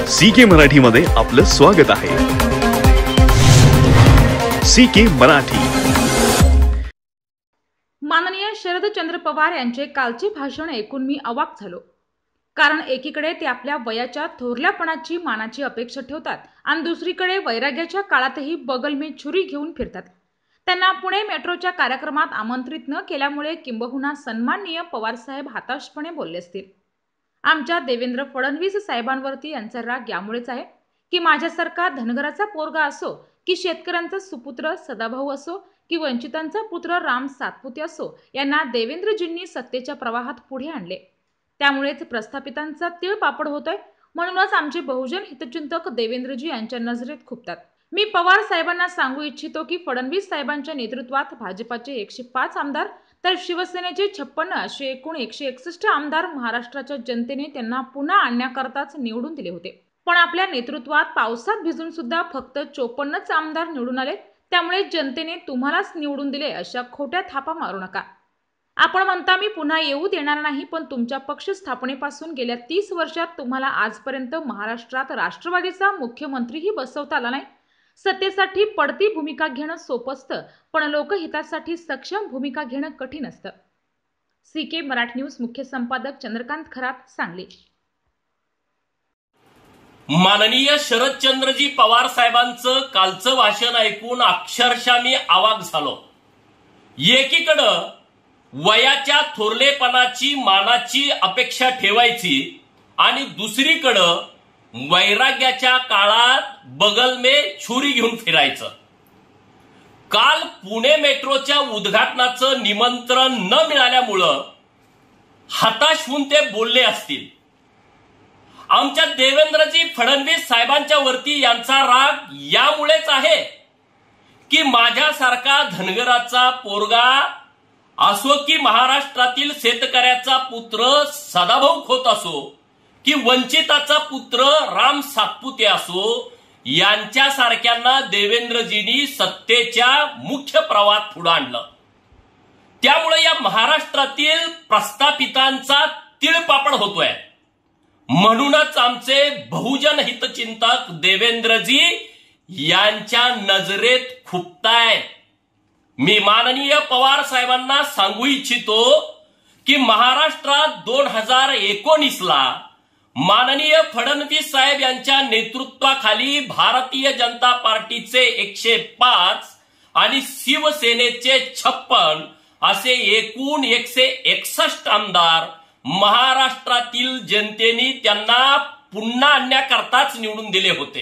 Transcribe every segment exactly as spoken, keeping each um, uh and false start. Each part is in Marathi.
सी के मराठी मध्ये आपलं स्वागत आहे। C K Marathi. माननीय शरदचंद्र पवार यांचे कालचे भाषण ऐकून मी अवाक झालो। कारण एकीकडे ते आपल्या वयाच्या थोरल्यापणाची मानाची अपेक्षा ठेवतात आणि दुसरीकडे वैराग्याच्या काळातही बगल में छुरी घेऊन फिरतात। त्यांना पुणे मेट्रोच्या कार्यक्रमात आमंत्रित न केल्यामुळे किंबहुना सन्माननीय पवार साहेब हताशपणे बोलले असतील। आमच्या देवेंद्र फडणवीस साहेबांवरती यांचा राग यामुळेच आहे की माझ्यासारखा धनगराचा पोरगा असो की शेतकऱ्यांचा सुपुत्र सदाभाऊ असो की वंचितांचा पुत्र राम सातपुते असो, यांना देवेंद्रजींनी सत्तेच्या प्रवाहात पुढे आणले। त्यामुळेच प्रस्थापितांचा तीळ पापड होतोय। म्हणूनच आमचे बहुजन हितचिंतक देवेंद्रजी यांच्या नजरेत खुपतात। मी पवार साहेबांना सांगू इच्छितो की फडणवीस साहेबांच्या नेतृत्वात भाजपाचे एकशे पाच आमदार तर शिवसेनेचे छप्पन्न असे एकूण एकशे एकसष्ट आमदार महाराष्ट्राच्या जनतेने त्यांना पुन्हा आणण्याकरताच निवडून दिले होते। पण आपल्या नेतृत्वात पावसात भिजून सुद्धा फक्त चोपन्नच आमदार निवडून आले। त्यामुळे जनतेने तुम्हालाच निवडून दिले अशा खोट्या थापा मारू नका। आपण म्हणता मी पुन्हा येऊ देणार नाही, पण तुमच्या पक्ष स्थापनेपासून गेल्या तीस वर्षात तुम्हाला आजपर्यंत महाराष्ट्रात राष्ट्रवादीचा मुख्यमंत्रीही बसवता आला नाही। सत्तेसाठी पडती भूमिका घेणं सोपं असतं, पण लोकहितासाठी सक्षम भूमिका घेणं कठीण असतं। सी के मराठी न्यूज मुख्य संपादक चंद्रकांत खरात, सांगली। माननीय शरदचंद्रजी पवार साहेबांचं कालचं भाषण ऐकून अक्षरशः मी अवाक झालो। एकीकडं वयाच्या थोरलेपणाची मानाची अपेक्षा ठेवायची आणि दुसरीकडं वैराग्याच्या काळात बगल में छुरी घेऊन फिरायचं। काल पुणे मेट्रोच्या उद्घाटनाचं निमंत्रण न मिळाल्यामुळं हताश होऊन ते बोलले असतील। आमच्या देवेंद्रजी फडणवीस साहेबांच्या वरती यांचा राग यामुळेच आहे की माझ्यासारखा धनगराचा पोरगा असो की महाराष्ट्रातील शेतकऱ्याचा पुत्र सदाभाऊ खोत असो की वंचिताचा पुत्र राम सातपुते असो, यांच्यासारख्यांना देवेंद्रजींनी सत्तेच्या मुख्य प्रवाहात पुढे आणलं। त्यामुळे या महाराष्ट्रातील प्रस्थापितांचा तिळपापड होतोय। म्हणूनच आमचे बहुजन हितचिंतक देवेंद्रजी यांच्या नजरेत खुपताय। मी माननीय पवार साहेबांना सांगू इच्छितो की महाराष्ट्रात दोन हजार एकोणीस ला माननीय फडणवीस साहेब यांच्या नेतृत्वाखाली भारतीय जनता पार्टीचे एकशे पाच आणि शिवसेनेचे छप्पन असे एकूण एकशे एकसष्ट आमदार महाराष्ट्रातील जनतेने त्यांना पुन्हा आणण्याकरताच निवडून दिले होते।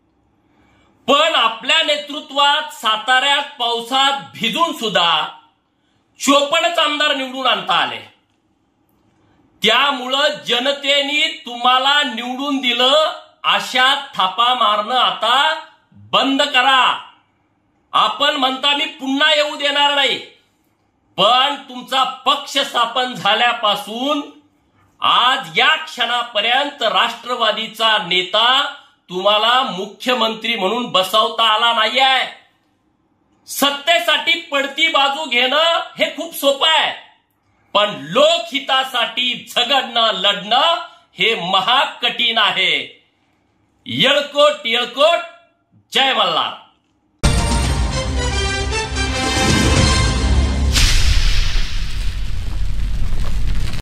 पण आपल्या नेतृत्वात साताऱ्यात पावसात भिजून सुद्धा चोपन्नच आमदार निवडून आणता आले। त्यामुळं जनतेने तुम्हाला निवडून दिलं अशा थापा मारणं आता बंद करा। आपण म्हणता मी पुन्हा येऊ देणार नाही, पण तुमचा पक्ष स्थापन झाल्यापासून आज या क्षणापर्यंत राष्ट्रवादीचा नेता तुम्हाला मुख्यमंत्री म्हणून बसवता आला नाहीये। सत्तेसाठी पडती बाजू घेणं हे खूप सोपं आहे, पण लोकहितासाठी झगडणं लढणं हे महाकठीण आहे। येळकोट येळकोट, जय मल्हार।